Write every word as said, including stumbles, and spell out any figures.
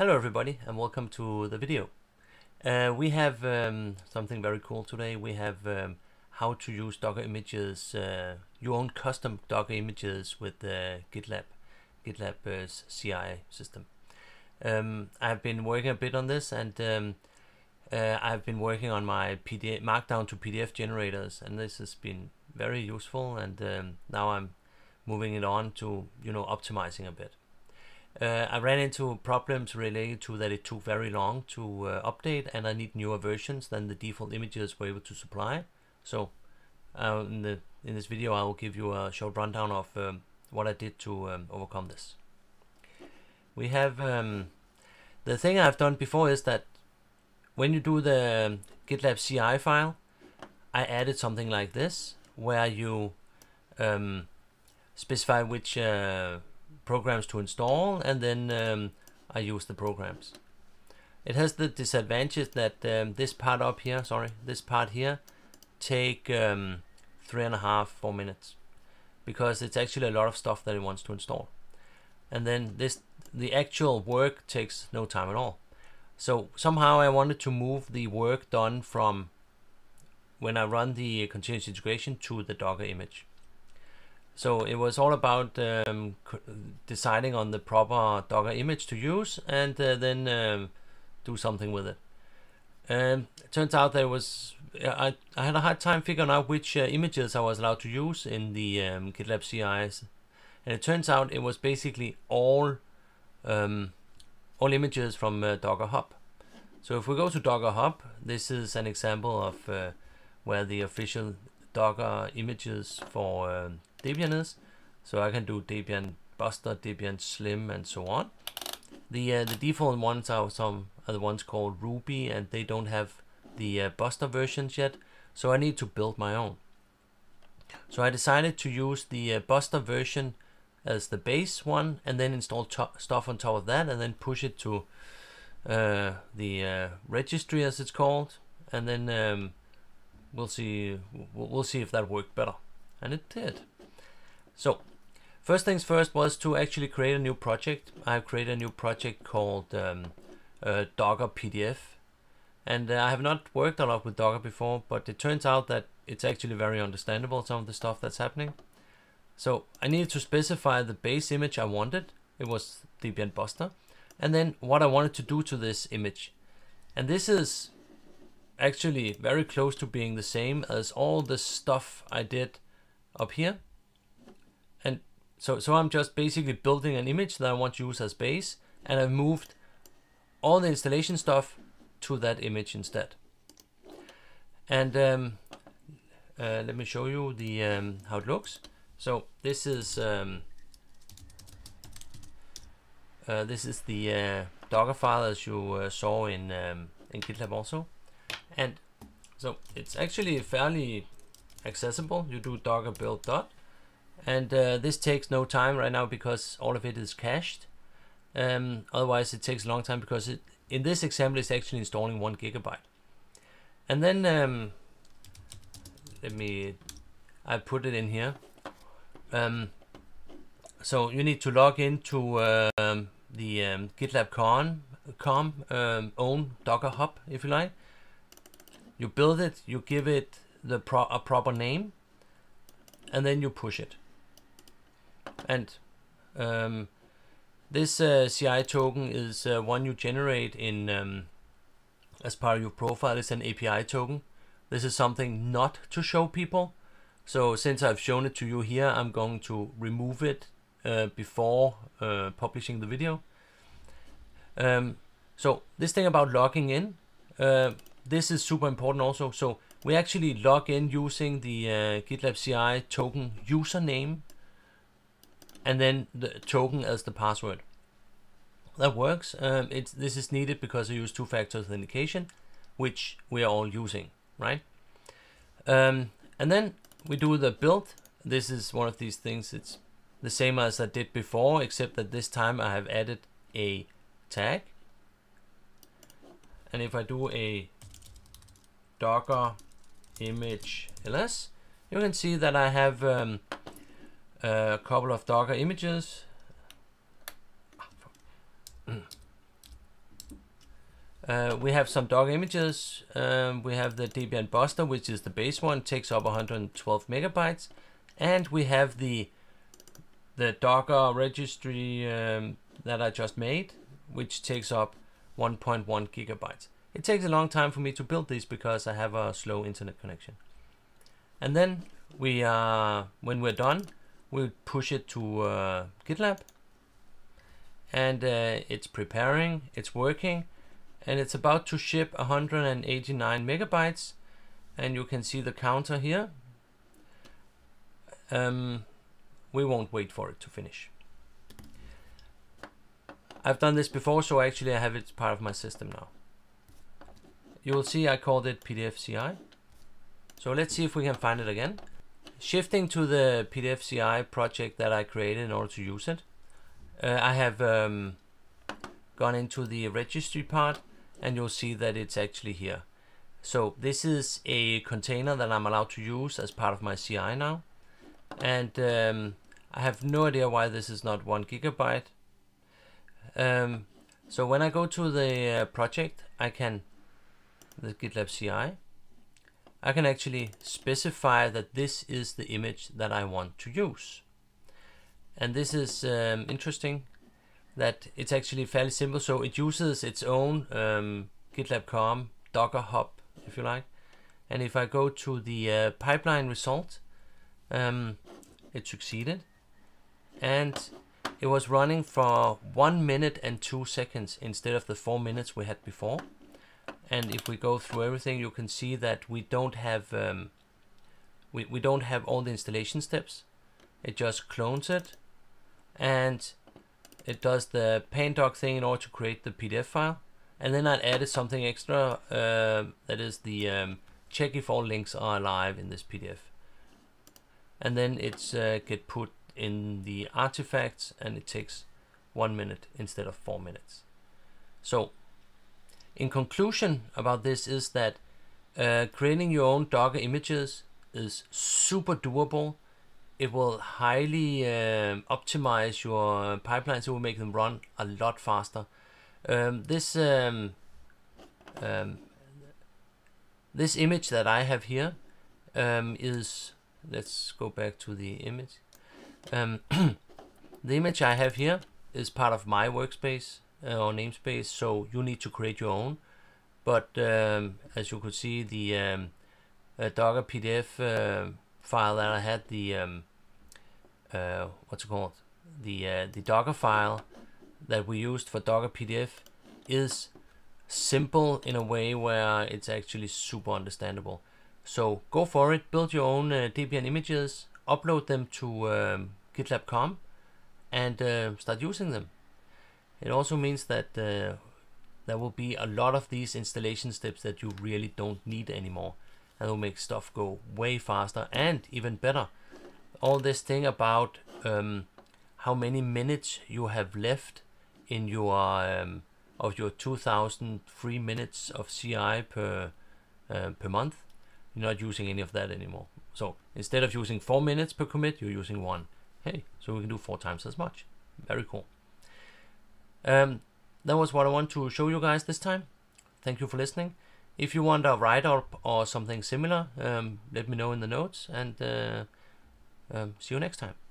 Hello everybody and welcome to the video. Uh, we have um, something very cool today. We have um, how to use Docker images, uh, your own custom Docker images with the GitLab, GitLab uh, C I system. Um, I've been working a bit on this and um, uh, I've been working on my P D F, Markdown to P D F generators, and this has been very useful, and um, now I'm moving it on to, you know, optimizing a bit. Uh, I ran into problems related to that it took very long to uh, update, and I need newer versions than the default images were able to supply. So uh, in, the, in this video I will give you a short rundown of um, what I did to um, overcome this. We have um, the thing I've done before is that when you do the GitLab C I file, I added something like this where you um, specify which uh, programs to install, and then um, I use the programs. It has the disadvantage that um, this part up here, sorry, this part here take um, three and a half, four minutes, because it's actually a lot of stuff that it wants to install. And then this, the actual work takes no time at all. So somehow I wanted to move the work done from when I run the continuous integration to the Docker image. So it was all about um, deciding on the proper Docker image to use, and uh, then um, do something with it. Um, it turns out there was I, I had a hard time figuring out which uh, images I was allowed to use in the um, GitLab C Is, and it turns out it was basically all um, all images from uh, Docker Hub. So if we go to Docker Hub, this is an example of uh, where the official Docker images for uh, Debian is. So I can do Debian Buster, Debian Slim, and so on. The uh, the default ones are some are the ones called Ruby, and they don't have the uh, Buster versions yet. So I need to build my own. So I decided to use the uh, Buster version as the base one, and then install stuff on top of that, and then push it to uh, the uh, registry, as it's called, and then um, we'll see we'll see if that worked better, and it did. So first things first was to actually create a new project. I created a new project called um, uh, Docker P D F, and uh, I have not worked a lot with Docker before, but it turns out that it's actually very understandable, some of the stuff that's happening. So I needed to specify the base image I wanted. It was Debian Buster, and then what I wanted to do to this image. And this is actually very close to being the same as all the stuff I did up here. And so, so I'm just basically building an image that I want to use as base, and I've moved all the installation stuff to that image instead. And um, uh, let me show you the um, how it looks. So this is um, uh, this is the uh, Docker file, as you uh, saw in um, in GitLab also. And so it's actually fairly accessible. You do docker build dot, and uh, this takes no time right now because all of it is cached. Um, otherwise it takes a long time because it, in this example it's actually installing one gigabyte. And then um, let me, I put it in here. Um, so you need to log into um, the um, GitLab con, com um, own Docker Hub, if you like. You build it, you give it the pro a proper name, and then you push it. And um, this uh, C I token is uh, one you generate in um, as part of your profile. It's an A P I token. This is something not to show people. So since I've shown it to you here, I'm going to remove it uh, before uh, publishing the video. Um, so this thing about logging in, uh, this is super important also. So we actually log in using the uh, GitLab C I token username, and then the token as the password. That works. Um, it's, this is needed because I use two-factor authentication, which we are all using, right? Um, and then we do the build. This is one of these things. It's the same as I did before, except that this time I have added a tag. And if I do a Docker image ls, you can see that I have um, a couple of Docker images. Uh, we have some Docker images. Um, we have the Debian Buster, which is the base one, takes up one hundred twelve megabytes, and we have the the Docker registry um, that I just made, which takes up one point one gigabytes. It takes a long time for me to build these because I have a slow internet connection. And then we uh, when we're done, we'll push it to uh, GitLab, and uh, it's preparing, it's working. And it's about to ship one hundred eighty-nine megabytes, and you can see the counter here. Um, we won't wait for it to finish. I've done this before, so actually I have it part of my system now. You will see I called it P D F C I. So let's see if we can find it again. Shifting to the P D F C I project that I created in order to use it, uh, I have um, gone into the registry part, and you'll see that it's actually here. So this is a container that I'm allowed to use as part of my C I now. And um, I have no idea why this is not one gigabyte. Um, so when I go to the uh, project, I can, the GitLab C I, I can actually specify that this is the image that I want to use. And this is um, interesting, that it's actually fairly simple. So it uses its own um, GitLab com Docker Hub, if you like. And if I go to the uh, pipeline result, um, it succeeded. And it was running for one minute and two seconds instead of the four minutes we had before. And if we go through everything, you can see that we don't have um, we, we don't have all the installation steps. It just clones it, and it does the pandoc thing in order to create the P D F file. And then I added something extra, uh, that is the um, check if all links are alive in this P D F. And then it's uh, get put in the artifacts, and it takes one minute instead of four minutes. So in conclusion about this is that uh, creating your own Docker images is super doable. It will highly um, optimize your pipelines. It will make them run a lot faster. Um, this um, um, this image that I have here um, is, let's go back to the image. Um, the image I have here is part of my workspace uh, or namespace, so you need to create your own. But um, as you could see, the um, uh, Docker P D F uh, file that I had, the um, uh, what's it called, the uh, the Docker file that we used for Docker P D F is simple in a way where it's actually super understandable. So go for it, build your own uh, Debian images, upload them to um, GitLab com, and uh, start using them. It also means that uh, there will be a lot of these installation steps that you really don't need anymore, and will make stuff go way faster and even better. All this thing about um, how many minutes you have left in your um, of your two thousand free minutes of C I per uh, per month, you're not using any of that anymore. So instead of using four minutes per commit, you're using one. Hey, so we can do four times as much. Very cool. Um, that was what I want to show you guys this time. Thank you for listening. If you want a write-up or something similar, um, let me know in the notes, and uh, um, see you next time.